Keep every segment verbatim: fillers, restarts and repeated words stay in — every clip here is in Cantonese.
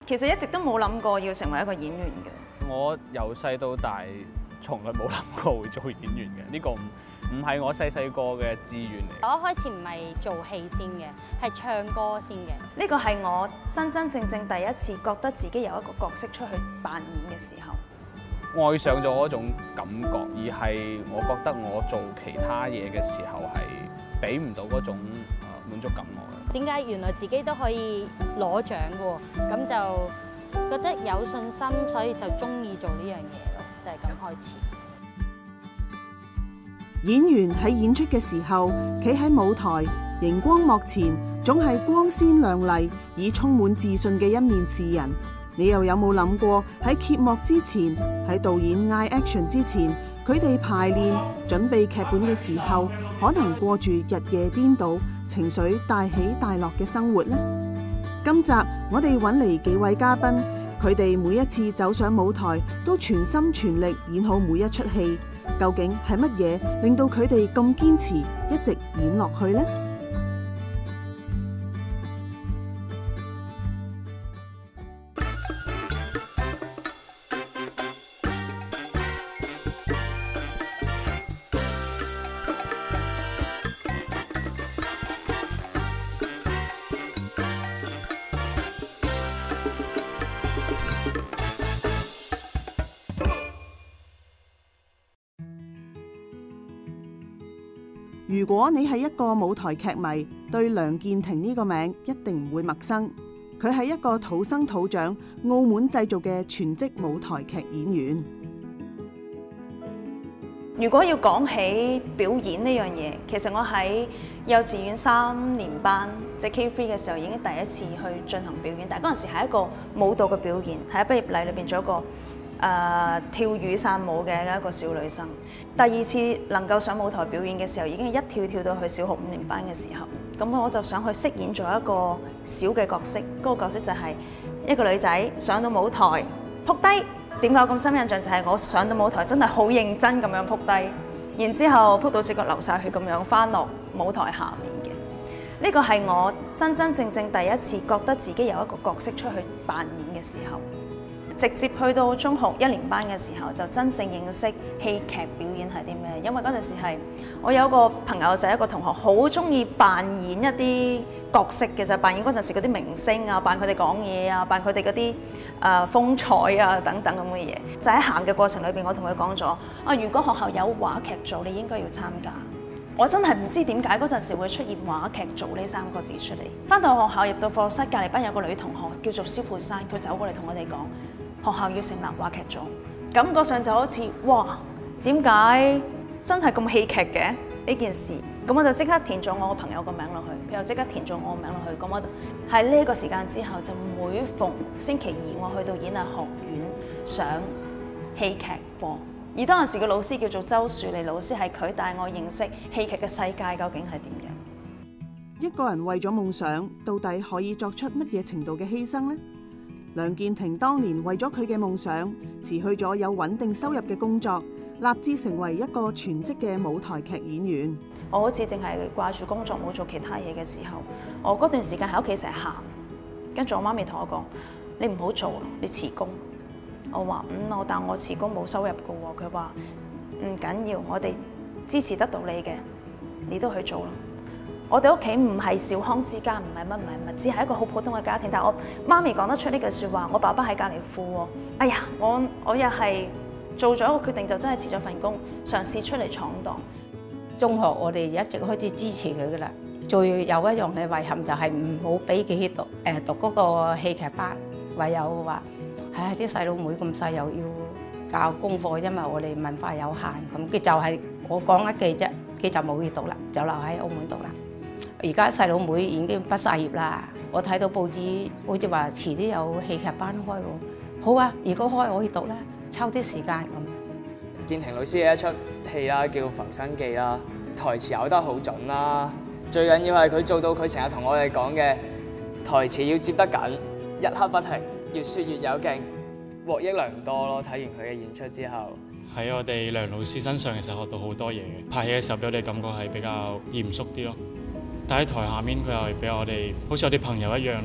其實一直都冇諗過要成為一個演員嘅。 我由細到大從來冇諗過會做演員嘅，呢個唔唔係我細細個嘅志願嚟。 我一開始唔係做戲先嘅，係唱歌先嘅。 呢個係我真真正正第一次覺得自己有一個角色出去扮演嘅時候， 愛上咗嗰種感覺，而係我覺得我做其他嘢嘅時候係俾唔到嗰種誒滿足感我嘅。 點解原來自己都可以攞獎嘅喎？咁就覺得有信心，所以就中意做呢樣嘢咯，就係咁開始。 演員喺演出嘅時候，企喺舞台熒光幕前，總係光鮮亮麗，以充滿自信嘅一面示人。你又有冇諗過喺揭幕之前，喺導演嗌 action 之前，佢哋排練準備劇本嘅時候，可能過住日夜顛倒、情緒大起大落嘅生活呢？今集我哋揾嚟幾位嘉賓，佢哋每一次走上舞台都全心全力演好每一出戲。究竟係乜嘢令到佢哋咁堅持一直演落去呢？如果你係一個舞台劇迷，對梁建庭呢個名一定唔會陌生。佢係一個土生土長澳門製造嘅全職舞台劇演員。 如果要講起表演呢樣嘢，其實我喺幼稚園三年班即係 K 三嘅時候已經第一次去進行表演，但係嗰陣時係一個舞蹈嘅表演，喺畢業禮裏邊做一個誒、呃、跳雨傘舞嘅一個小女生。第二次能夠上舞台表演嘅時候，已經係一跳跳到去小學五年班嘅時候，咁我就想去飾演咗一個小嘅角色。嗰、那個角色就係一個女仔上到舞台撲低。點解我咁深印象？就係、是、我上到舞台真係好認真咁樣撲低，然之後撲到隻腳流晒血咁樣翻落舞台下面嘅。呢、這個係我真真正正第一次覺得自己有一個角色出去扮演嘅時候。直接去到中學一年班嘅時候，就真正認識戲劇表演係啲咩。因為嗰陣時係我有一個朋友就係、是、一個同學，好中意扮演一啲角色嘅，就係扮演嗰陣時嗰啲明星啊，扮佢哋講嘢啊，扮佢哋嗰啲誒風采啊等等咁嘅嘢。就喺行嘅過程裏邊，我同佢講咗啊，如果學校有話劇組，你應該要參加。我真係唔知點解嗰陣時會出現話劇組呢三個字出嚟。翻到學校入到課室，隔離班有個女同學叫做蕭佩珊，佢走過嚟同我哋講，學校要成立話劇組，感覺上就好似哇，點解真係咁戲劇嘅呢件事？咁我就即刻填咗我個朋友個名落去，佢又即刻填咗我個名落去。咁我喺呢個時間之後，就每逢星期二我去到演藝學院上戲劇課，而當陣時嘅老師叫做周樹利老師，係佢帶我認識戲劇嘅世界究竟係點樣。 一個人為咗夢想，到底可以作出乜嘢程度嘅犧牲呢？梁建庭當年為咗佢嘅夢想，辭去咗有穩定收入嘅工作，立志成為一個全職嘅舞台劇演員。 我好似淨係掛住工作冇做其他嘢嘅時候，我嗰段時間喺屋企成日喊，跟住我媽咪同我講：你唔好做，你辭工。我話嗯，我但我辭工冇收入㗎喎。佢話唔緊要，我哋支持得到你嘅，你都去做咯。我哋屋企唔係小康之家，唔係乜唔係乜，只係一個好普通嘅家庭。但係我媽咪講得出呢句説話，我爸爸喺隔離附喎。哎呀，我我又係做咗一個決定，就真係辭咗份工，嘗試出嚟闖蕩。 中學我哋一直開始支持佢噶啦，最有一樣嘅遺憾就係唔好俾佢去讀誒讀嗰個戲劇班，唯有話唉啲細佬妹咁細又要教功課，因為我哋文化有限，咁佢就係我講一句啫，佢就冇去讀啦，就留喺澳門讀啦。而家細佬妹已經畢晒業啦，我睇到報紙好似話遲啲有戲劇班開喎。好啊，如果開我去讀啦，抽啲時間咁。 建庭老師嘅一出戲啦，叫《浮生記》啦，台詞咬得好準啦。最緊要係佢做到佢成日同我哋講嘅台詞要接得緊，一刻不停，越説越有勁，獲益良多咯。睇完佢嘅演出之後， 喺我哋梁老師身上其實學到好多嘢嘅。拍戲嘅時候俾我哋感覺係比較嚴肅啲咯，但喺台下面佢又係俾我哋好似我哋朋友一樣咯，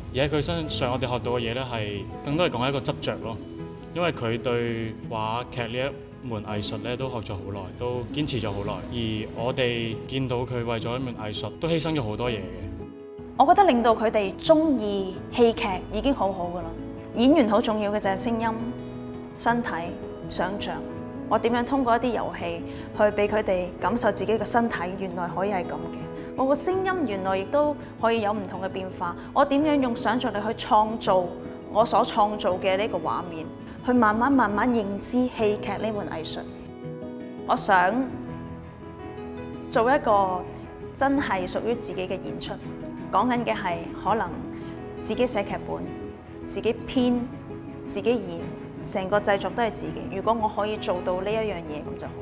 而喺佢身上我哋學到嘅嘢咧係更多係講一個執着咯，因為佢對話劇呢一門藝術咧都學咗好耐，都堅持咗好耐，而我哋見到佢為咗一門藝術都犧牲咗好多嘢嘅。 我覺得令到佢哋鍾意戲劇已經好好㗎啦。演員好重要嘅就係聲音、身體、想像。我點樣通過一啲遊戲去俾佢哋感受自己嘅身體，原來可以係咁嘅。我個聲音原來亦都可以有唔同嘅變化。我點樣用想像力去創造我所創造嘅呢個畫面，去慢慢慢慢認知戲劇呢門藝術。我想做一個真係屬於自己嘅演出，講緊嘅係可能自己寫劇本、自己編、自己演，成個製作都係自己。如果我可以做到呢一樣嘢，咁就好。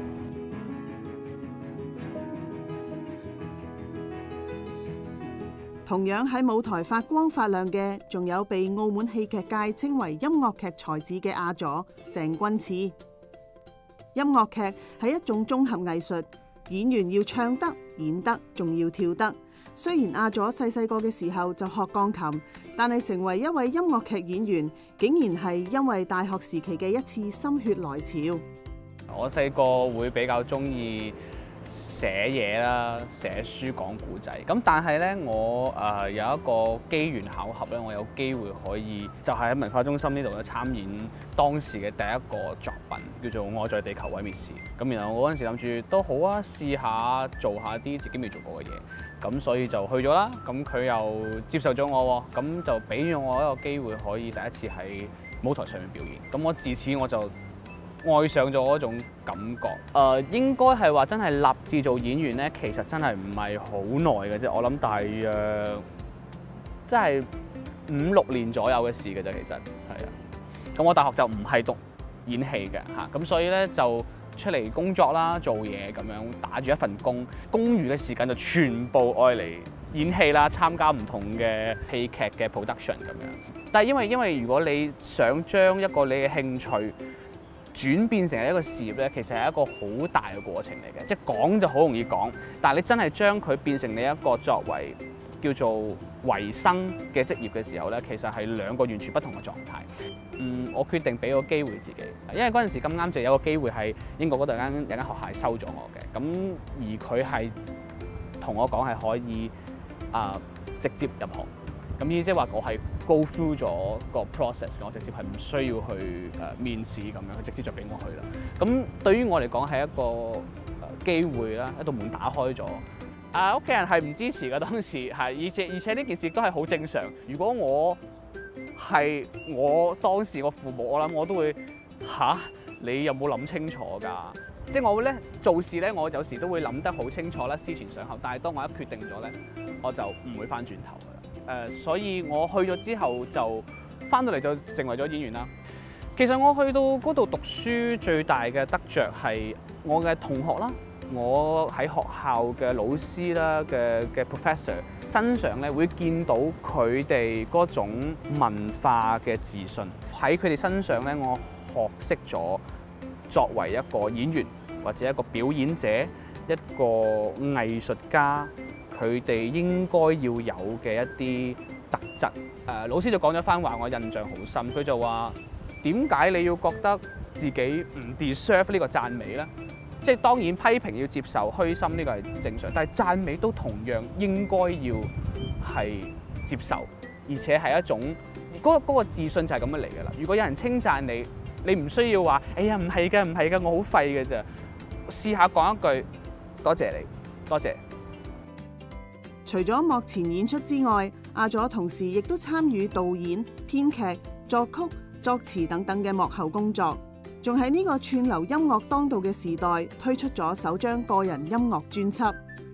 同樣喺舞台發光發亮嘅，仲有被澳門戲劇界稱為音樂劇才子嘅阿佐鄭君熾。音樂劇係一種綜合藝術，演員要唱得、演得，仲要跳得。雖然阿佐細細個嘅時候就學鋼琴，但係成為一位音樂劇演員，竟然係因為大學時期嘅一次心血來潮。 我細個會比較中意寫嘢啦，寫書講古仔。咁但係咧，我誒、呃、有一個機緣巧合咧，我有機會可以就係喺文化中心呢度咧參演當時嘅第一個作品，叫做《愛在地球毀滅時》。咁然後我嗰陣時諗住都好啊，試下做下啲自己未做過嘅嘢。咁所以就去咗啦。咁佢又接受咗我喎，咁就俾咗我一個機會可以第一次喺舞台上面表演。咁我自此我就愛上咗嗰種感覺。誒、呃，應該係話真係立志做演員咧，其實真係唔係好耐嘅啫。我諗大約真係五六年左右嘅事嘅啫。其實係啊。咁我大學就唔係讀演戲嘅嚇，咁所以咧就出嚟工作啦，做嘢咁樣打住一份工，公餘嘅時間就全部愛嚟演戲啦，參加唔同嘅戲劇嘅 production 咁樣。但係因為因為如果你想將一個你嘅興趣轉變成一個事業咧，其實係一個好大嘅過程嚟嘅。即係講就好容易講，但係你真係將佢變成你一個作為叫做維生嘅職業嘅時候咧，其實係兩個完全不同嘅狀態。嗯，我決定俾個機會自己，因為嗰陣時咁啱就有個機會係英國嗰度間有間學校收咗我嘅，咁而佢係同我講係可以啊、呃、直接入行，咁意思即係話我係 go through 咗個 process， 我直接係唔需要去誒、呃、面試咁樣，佢直接就俾我去啦。咁對於我嚟講係一個誒機會啦，一道門打開咗。啊，屋企人係唔支持嘅當時係，而且而且呢件事都係好正常。如果我係我當時個父母，我諗我都會吓，你有冇諗清楚㗎？即係我咧做事咧，我有時都會諗得好清楚啦，思前想後。但係當我一決定咗咧，我就唔會翻轉頭㗎啦。誒、呃，所以我去咗之後就翻到嚟就成為咗演員啦。其實我去到嗰度讀書最大嘅得着係我嘅同學啦。我喺學校嘅老師啦嘅嘅 professor 身上咧，會見到佢哋嗰種文化嘅自信。喺佢哋身上咧，我學識咗作為一個演員或者一個表演者、一個藝術家，佢哋應該要有嘅一啲特質。誒、呃，老師就講咗番話，我印象好深。佢就話：點解你要覺得自己唔 deserve 呢個讚美咧？即係當然批評要接受，虛心呢個係正常，但係讚美都同樣應該要係接受，而且係一種嗰、嗰個嗰個自信就係咁樣嚟㗎啦。如果有人稱讚你，你唔需要話：哎呀唔係㗎，唔係㗎，我好廢㗎咋。試下講一句多謝你，多謝。 除咗幕前演出之外，阿佐同時亦都參與導演、編劇、作曲、作詞等等嘅幕後工作。仲喺呢個串流音樂當道嘅時代，推出咗首張個人音樂專輯。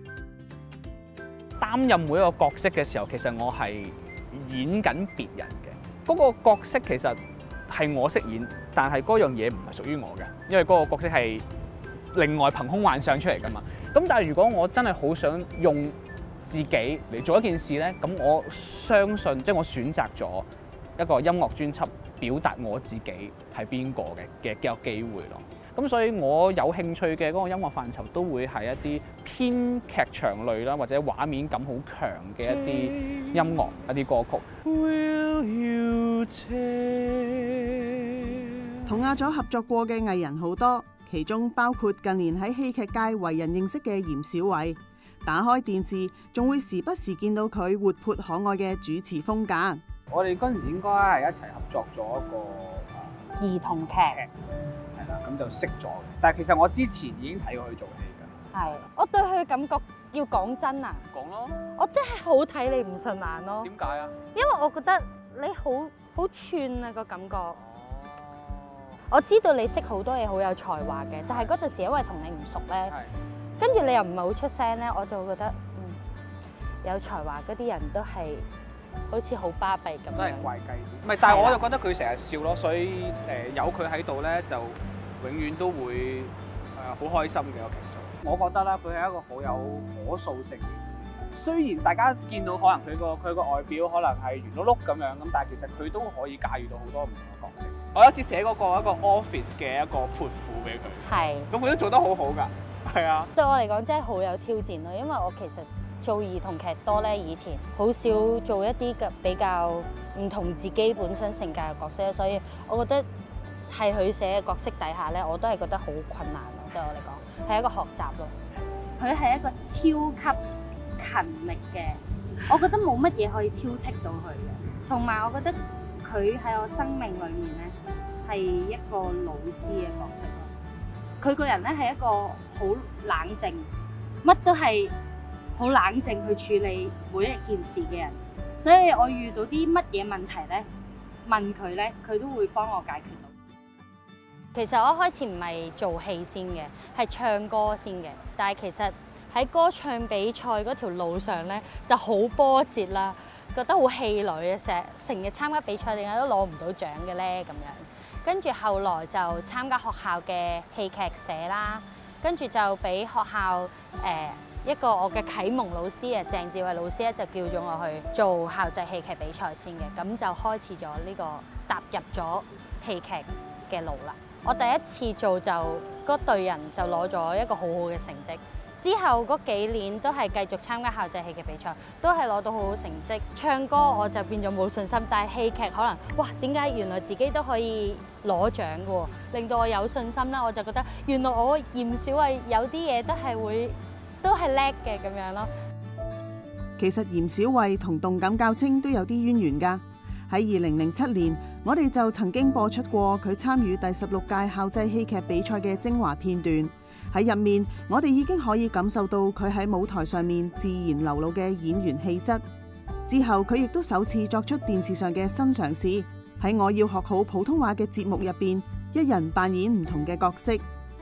擔任每一個角色嘅時候，其實我係演緊別人嘅。嗰個角色其實係我飾演，但係嗰樣嘢唔係屬於我嘅，因為嗰個角色係另外憑空幻想出嚟㗎嘛。咁但係如果我真係好想用自己嚟做一件事咧，咁我相信即係我選擇咗一個音樂專輯表達我自己係邊個嘅嘅一個機會咯。咁所以我有興趣嘅嗰個音樂範疇都會係一啲偏劇場類啦，或者畫面感好強嘅一啲音樂、一啲歌曲。Will you take 同阿左合作過嘅藝人好多，其中包括近年喺戲劇界為人認識嘅嚴小偉。打開電視，仲會時不時見到佢活潑可愛嘅主持風格。 我哋嗰陣時應該係一齊合作咗一個兒童劇。 係啦，咁就識咗。但係其實我之前已經睇過佢做戲㗎。 係，我對佢嘅感覺要講真啊， 講咯， 我真係好睇你唔順眼咯。 點解啊？ 因為我覺得你好好串啊個感覺。我知道你識好多嘢，好有才華嘅，但係嗰陣時因為同你唔熟咧，跟住你又唔係好出聲咧，我就會覺得嗯有才華嗰啲人都係好似好巴閉咁樣。 都係怪雞啲。唔係，但係我就覺得佢成日笑咯，所以誒有佢喺度咧，就永遠都會誒好開心嘅一個劇組。我覺得啦，佢係一個好有可塑性嘅。雖然大家見到可能佢個佢個外表可能係圓碌碌咁樣咁，但係其實佢都可以駕馭到好多唔同嘅角色。我有一次寫嗰個一個 office 嘅一個潑婦俾佢， 係， 咁佢都做得好好㗎，係啊。 對我嚟講真係好有挑戰咯，因為我其實做兒童劇多咧，以前好少做一啲嘅比較唔同自己本身性格嘅角色，所以我覺得係佢寫嘅角色底下咧，我都係覺得好困難咯。對我嚟講係一個學習咯。 佢係一個超級勤力嘅，我覺得冇乜嘢可以挑剔到佢嘅。同埋我覺得佢喺我生命裏面咧係一個老師嘅角色咯。佢個人咧係一個好冷靜，乜都係好冷靜去處理每一件事嘅人。所以我遇到啲乜嘢問題咧，問佢咧，佢都會幫我解決到。 其實我一開始唔係做戲先嘅，係唱歌先嘅。但係其實喺歌唱比賽嗰條路上咧，就好波折啦，覺得好氣餒啊！成日成日參加比賽，點解都攞唔到獎嘅咧？咁樣跟住後來就參加學校嘅戲劇社啦，跟住就俾學校誒、呃、一個我嘅啟蒙老師啊，鄭志偉老師咧就叫咗我去做校際戲劇比賽先嘅，咁就開始咗呢個踏入咗戲劇嘅路啦。我第一次做就嗰隊人就攞咗一個好好嘅成績，之後嗰幾年都係繼續參加校際戲劇比賽，都係攞到好好成績。唱歌我就變咗冇信心，但係戲劇可能哇，點解原來自己都可以攞獎嘅喎，令到我有信心啦。我就覺得原來我嚴小慧有啲嘢都係會都係叻嘅咁樣咯。 其實嚴小慧同動感教青都有啲淵源㗎。喺二零零七年，我哋就曾經播出過佢參與第十六屆校際戲劇比賽嘅精華片段。喺入面，我哋已經可以感受到佢喺舞台上面自然流露嘅演員氣質。之後，佢亦都首次作出電視上嘅新嘗試，喺我要學好普通話嘅節目入邊，一人扮演唔同嘅角色。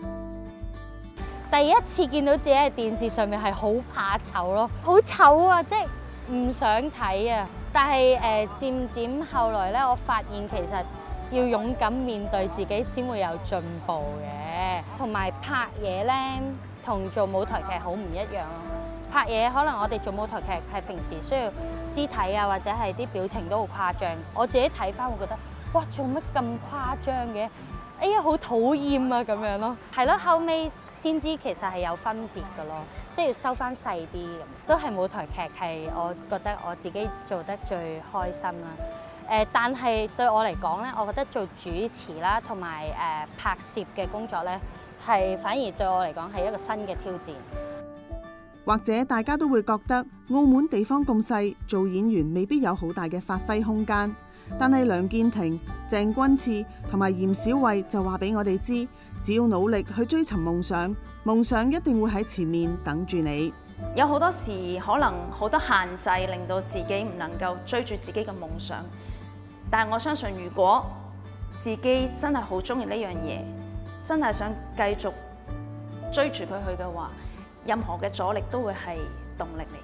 第一次見到自己喺電視上面係好怕醜咯，好醜啊！即係唔想睇啊！但係誒、呃，漸漸後來咧，我發現其實要勇敢面對自己先會有進步嘅。同埋拍嘢咧，同做舞台劇好唔一樣咯。拍嘢可能我哋做舞台劇係平時需要肢體啊，或者係啲表情都好誇張。我自己睇翻會覺得，哇，做乜咁誇張嘅？哎呀，好討厭啊咁樣咯。係咯，後尾先知其實係有分別㗎咯。即係要收翻細啲咁，都係舞台劇係我覺得我自己做得最開心啦。誒，但係對我嚟講咧，我覺得做主持啦，同埋誒拍攝嘅工作咧，係反而對我嚟講係一個新嘅挑戰。 或者大家都會覺得澳門地方咁細，做演員未必有好大嘅發揮空間。但係梁建庭、鄭君賜同埋嚴小慧就話俾我哋知，只要努力去追尋夢想，夢想一定會喺前面等住你。 有好多時可能好多限制，令到自己唔能夠追住自己嘅夢想。但係我相信，如果自己真係好中意呢樣嘢，真係想繼續追住佢去嘅話，任何嘅阻力都會係動力嚟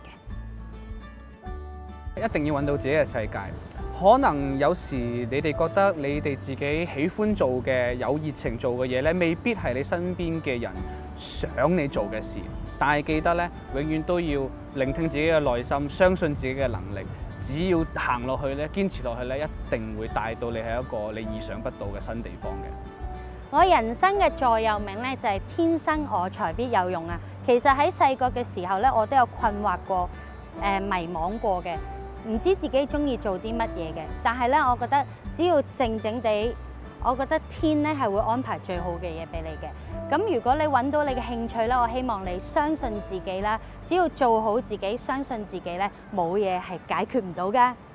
嘅。 一定要揾到自己嘅世界。可能有時你哋覺得你哋自己喜歡做嘅、有熱情做嘅嘢咧，未必係你身邊嘅人想你做嘅事。但係記得咧，永遠都要聆聽自己嘅內心，相信自己嘅能力， 只要行落去咧，堅持落去咧，一定會帶到你喺一個你意想不到嘅新地方嘅。 我人生嘅座右銘咧就係天生我材必有用啊！其實喺細個嘅時候咧，我都有困惑過、誒、呃、迷惘過嘅，唔知自己中意做啲乜嘢嘅。但係咧，我覺得只要靜靜地，我覺得天咧係會安排最好嘅嘢俾你嘅。咁如果你揾到你嘅興趣咧，我希望你相信自己啦，只要做好自己，相信自己咧，冇嘢係解決唔到㗎。